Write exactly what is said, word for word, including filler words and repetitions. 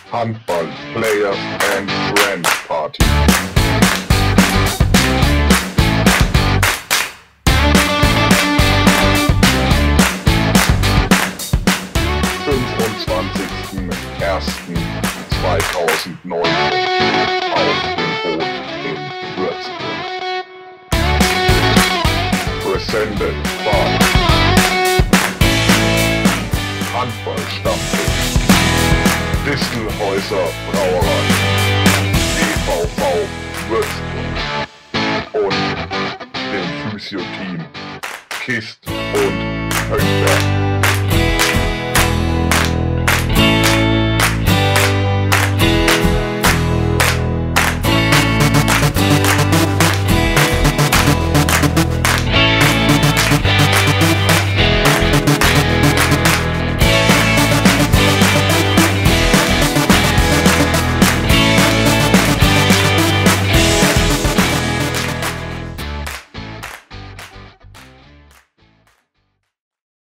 Handball Players and Friends Party. fünfundzwanzigsten ersten zweitausendneunzehn auf dem Boot in Würzburg. Presented by Handballstammtisch, Distelhäuser Brauerei, D V V Würzburg und dem Physio-Team Kist und Höchberg.